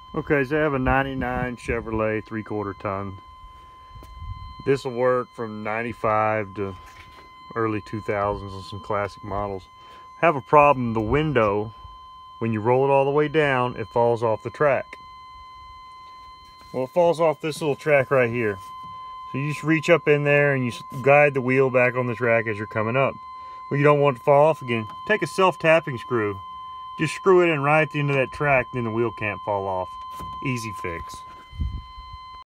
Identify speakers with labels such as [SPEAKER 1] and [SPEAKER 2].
[SPEAKER 1] Okay, so I have a 99 Chevrolet 3/4 ton. This will work from 95 to early 2000s on some classic models. Have a problem, the window, when you roll it all the way down, it falls off the track. Well, it falls off this little track right here. So you just reach up in there and you guide the wheel back on the track as you're coming up. Well, you don't want it to fall off again. Take a self-tapping screw. Just screw it in right at the end of that track, then the wheel can't fall off. Easy fix.